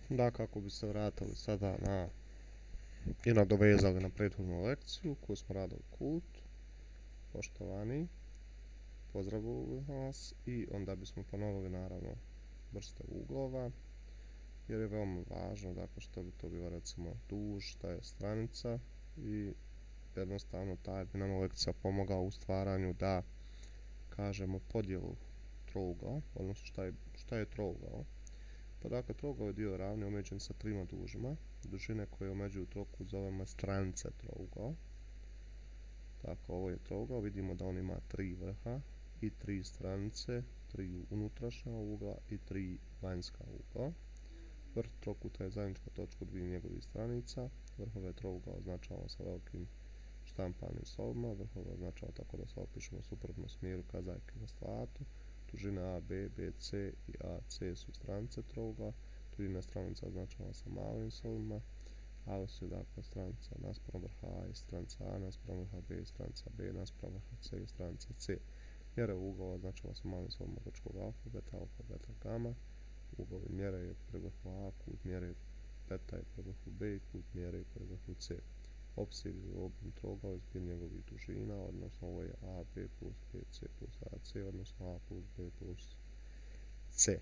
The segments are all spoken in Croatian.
Da, kako bi se vratili sada i nadovezali na prethodnu lekciju koju smo radili kult, poštovani, pozdravili vas i onda bismo ponovili naravno vrste uglova, jer je veoma važno, dakle, što bi to bilo recimo duž, šta je stranica i jednostavno ta bi nam lekcija pomogla u stvaranju da kažemo podjelu trougla, odnosno šta je trougao. Pa dakle, trougao je dio ravni omeđen sa trima dužima, dužine koje omeđuju trokut zovemo stranice trougla. Dakle, ovo je trougao, vidimo da on ima tri vrha i tri stranice, tri unutrašnja ugla i tri vanjska ugla. Vrh trokuta je zajednička točka dviju njegovih stranica, vrhove trougla označavamo sa velikim štampanim slovima, vrhove označava tako da se opišemo suprotno smjeru kazaljke na stlatu, dužine A, B, BC i AC su stranice trougla, dužina stranica označava sa malim slovima, A su dakle stranica naspram vrha A i stranica A, naspram vrha B, stranica B, naspram vrha C i stranica C. Mjere uglova označava sa malim slovima grčkog alfabeta, alfa, beta, gama. Uglovi mjere je pri vrhu A, kut mjere beta je pri vrhu B i kut mjere je pri vrhu C. Opseg ili obim trougla je zbir njegovih dužina, odnosno ovo je AB plus BC plus AC, odnosno A plus B plus C.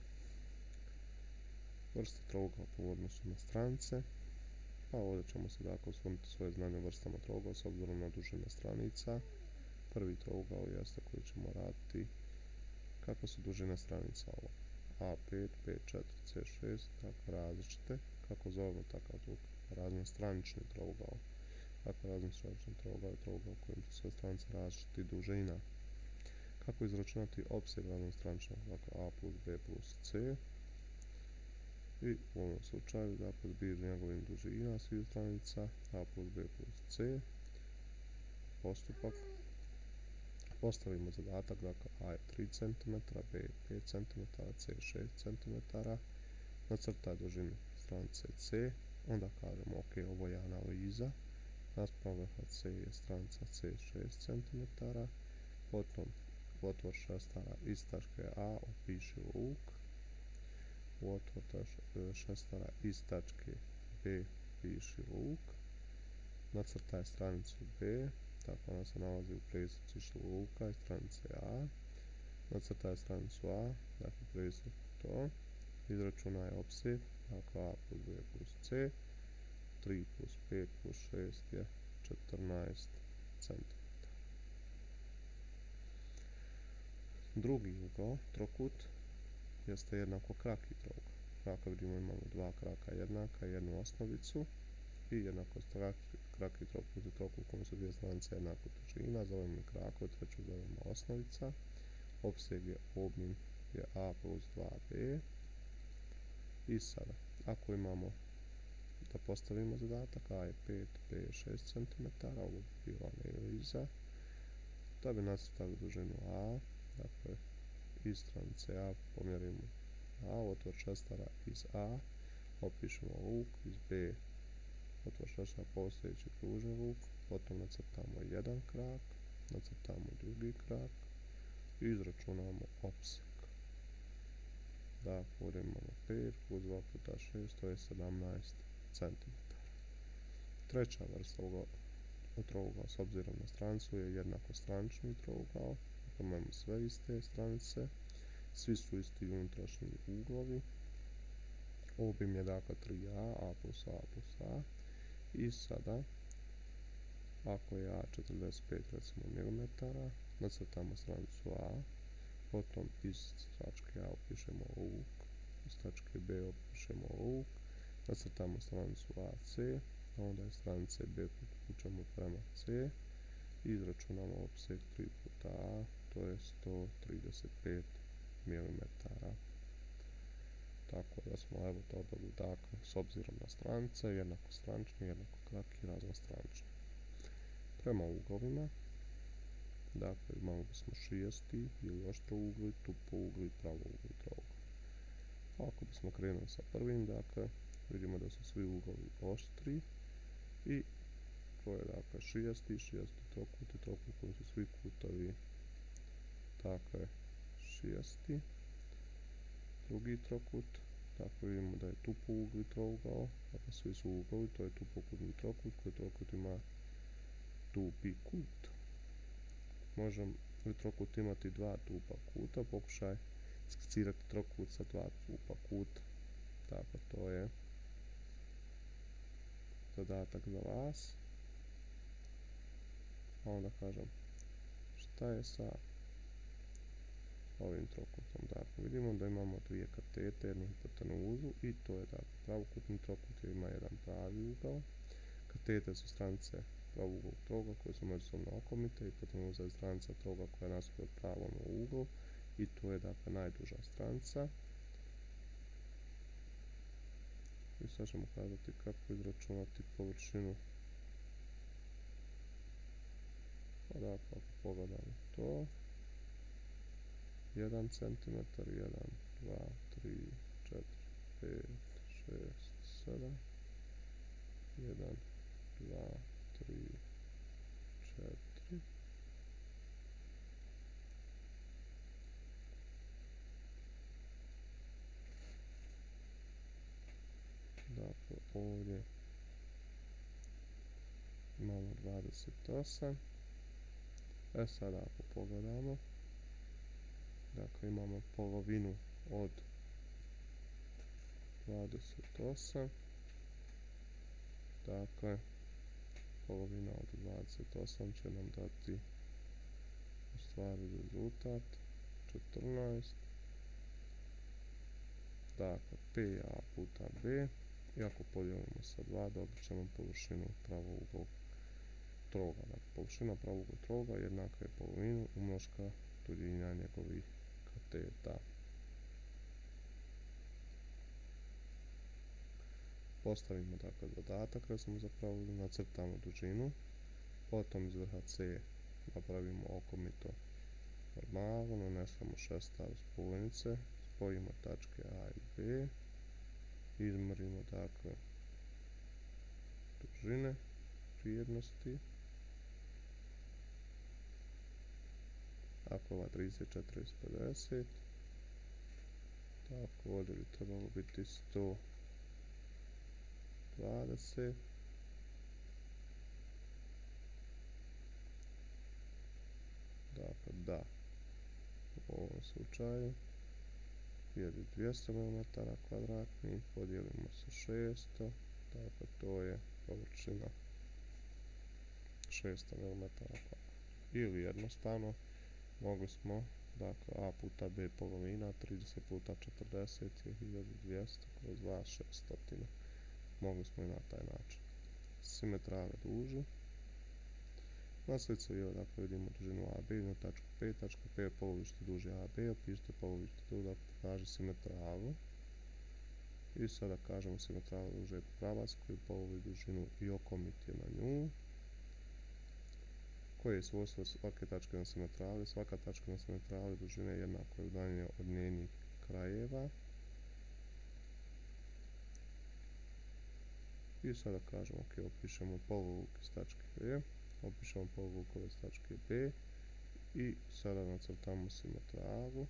Vrste trougla po odnosu na stranice. Pa ovdje ćemo se dakle osvrnuti svoje znanje o vrstama trougla s obzirom na dužine stranica. Prvi trougao jeste koji ćemo raditi kako su dužine stranica ovo. A5, B4, C6, dakle različite. Kako zovemo takav raznostranični trougao. Dakle, raznostranični trougao je trougao u kojem su sve stranice različitih dužina. Kako izračunati opseg raznostraničnog, dakle A plus B plus C. I u ovom slučaju, dakle, zbir njegovih dužina svih stranica A plus B plus C. Postupak. Postavimo zadatak, dakle A je 3 cm, B je 5 cm, C je 6 cm. Nacrtaj dužinu stranice C, onda kažemo ok, ovo je analiza. Naspram vrha C je stranica C 6 cm, potom otvor šestara iz tačke A, opiši luk, u otvor šestara iz tačke B, piši luk, nacrtaj stranicu B, tako ona se nalazi u presjecištu luka iz stranice A, nacrtaj stranicu A, dakle presjek to, izračunaj opseg, dakle A plus B plus C, 3 plus 5 plus 6 je 14 cm. Drugi ugao, trokut, jeste jednako kraki trougao. Dakle, vidimo imamo dva kraka jednaka, jednu osnovicu i jednako kraki trokut je trokut u kojem su dvije stranice jednako dužina, zovemo krako, treću zovemo osnovica. Opseg je obim je A plus 2B. I sada, ako imamo da postavimo zadatak, A je 5, B je 6 cm, ovo bi bila analiza, da bi nacrtali dužinu A, dakle iz stranice A pomjerimo A, otvor šestara iz A, opišemo luk, iz B otvor šestara postojeći kružni luk, potom nacrtamo jedan krak, nacrtamo drugi krak i izračunamo opseg. Dakle, ovdje imamo 5 plus 2 puta 6, to je 17 cm. Treća vrsta trougla s obzirom na stranicu je jednakostranični trougao. Imamo sve iste stranice, svi su isti unutrašnji uglovi. Obim je dakle 3A, A plus A plus A. I sada, ako je A 45 recimo milimetara, nacrtamo stranicu A, potom iz tačke A opišemo luk, iz tačke B opišemo luk, nacrtamo stranicu AC, onda je stranice B priključamo prema C i izračunamo opseg 3 puta A, to je 135 mm. Tako da smo evo dobili, dakle, s obzirom na stranice, jednakostranični, jednako kratki i raznostranični. Prema uglovima, dakle, imali bismo šijesti ili oštrougli, tupougli, pravougli trougli. Ako bismo krenuli sa prvim, dakle, vidimo da su svi uglovi oštri i to je dakle šijesti trokut i trokut koji su svi kutovi, dakle, šijesti. Drugi trokut, Tako vidimo da je tupogli trougao, dakle svi su uglovi, to je tupokutni trokut, koji trokut ima tupi kut. Može li trokut imati dva tupa kuta? Pokušaj skicirati trokut sa dva tupa kuta. Tako, to je zadatak za vas. A onda kažem, šta je sa ovim trokutom? Dakle, vidimo da imamo dvije katete, jednu hipotenuzu i to je dakle pravokutni trokut jer ima jedan pravi ugao. Katete su stranice pravouglog trouga koje su međusobno okomite, hipotenuza je stranica trouga koja je nasuprot pravom uglu i to je dakle najduža stranica. I sad ćemo kazati kako izračunati površinu. Pa dakle, ako pogledamo to, 1 cm, 1, 2, 3, 4, 5, 6, 7, 1, 2, 3, 4, dakle ovdje imamo 28. Sada ako pogledamo, dakle imamo polovinu od 28, dakle polovina od 28 će nam dati u stvari rezultat 14, dakle PA puta B, i ako podijelimo sa 2 dobit ćemo površinu pravouglog trouga. Dakle, površina pravouglog trouga jednaka je polovinu umnoška duljina njegovih kateta. Postavimo dakle zadatak, recimo za pravouglog, nacrtamo dužinu, potom iz vrha C napravimo okomito normalno, nanesemo šestav spojnice, spojimo tačke A i B, izmjerimo dakle dužine vrijednosti. Ako ova 34 iz 50, tako ovdje bi trebalo biti 120, dakle da, u ovom slučaju je 200 mm kvadratnih, podijelimo sa 600, dakle to je površina 600 mm kvadratnih. Ili jednostavno mogli smo, dakle A puta B polovina, 30 puta 40 je 1200 kroz 2, 600. Mogli smo i na taj način. Simetrale duži. Na slici dakle vidimo dužinu AB na tačku P. Tačka P je polovište duže AB, opišite polovište tu, dakle pokaži simetralu. I sada kažemo simetralu duže pravac koji polovi dužinu i okomit je na nju. Koje je svojstvo svake tačke na simetrali? Svaka tačka na simetrali dužine jednako je udaljena od njenih krajeva. I sada kažemo, ok, opišemo polovuk iz tačke B, opišemo polovukove iz tačke B i sada nacrtamo simetralu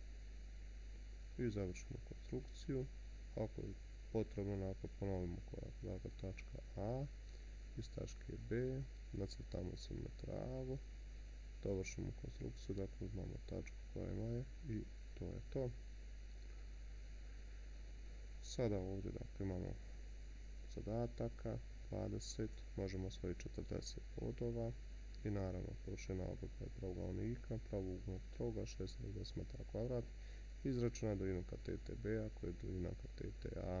i završimo konstrukciju. Ako je potrebno, nakon ponovimo korak, dakle tačka A iz tačke B, nacrtamo simetralu, dovršimo konstrukciju, dakle imamo tačku koja je i to je to. Sada ovdje dakle imamo zadataka 20, možemo osvojiti 40 bodova i naravno površina oblika pravouglika pravouglog trouga 690 m2, izračuna duljinu katete B, ako je duljina katete A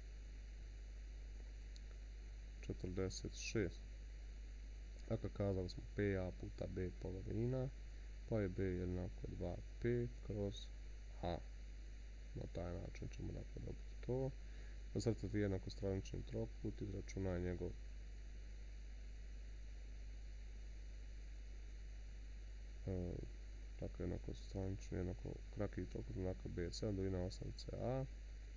46. Dakle, kazali smo PA puta B polovina, pa je B jednako 2P kroz A. Na taj način ćemo dakle dobiti to. Nacrtati jednakostranični trokut, izračunaj njegov dakle jednakostranični, jednakokraki trokut, dakle BC, duljina 8CA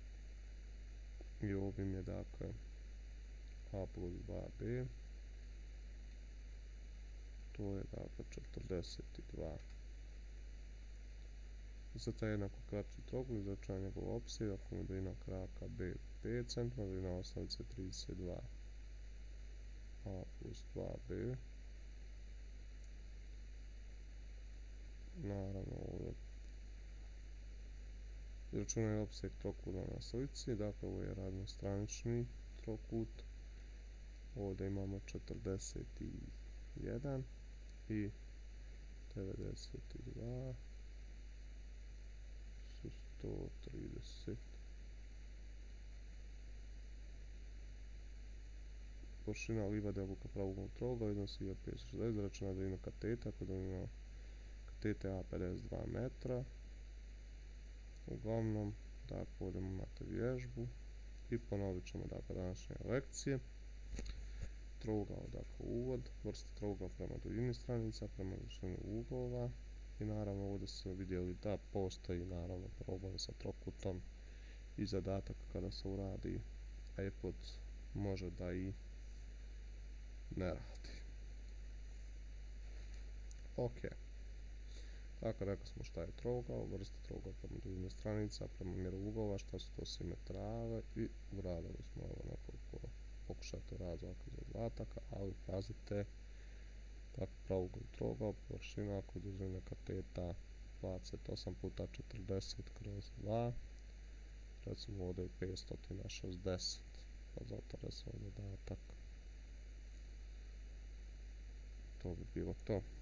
i obim je dakle A plus 2B, to je dakle 42 Za taj jednako kratki trokut izračunam njegov opseg, ako mu dužina kraka B 5 cm, dužina osnovice 32 a plus 2b. Naravno ovdje izračunaj opseg trokuta na slici, dakle ovo je raznostranični trokut, ovdje imamo 41 i 92 su 130. Površina livade obuka pravouglog trougla iznosi 1560, izračunaj dužinu kateta, kod dužina katete A 52 metra. Uglavnom, dakle, ovdje imate vježbu i ponovit ćemo dakle današnje lekcije. Trougao, dakle uvod, vrsta trougla prema duljini stranica, prema veličini uglova i naravno ovdje ste vidjeli da postoji naravno problem sa trokutom i zadatak kada se uradi iPod može da i ne radi. Ok. Dakle, rekli smo šta je trougao, vrsta trougla prema duljini stranica, prema mjeru uglova, šta su to simetrale i uradili smo ovo nekoliko pokušajte razlaka i zadataka, ali pazite, tako pravouglni trougao, površina ako dužine kateta 28 puta 40 kroz 2, recimo ovdje je 560, pa zato recimo zadatak, to bi bilo to.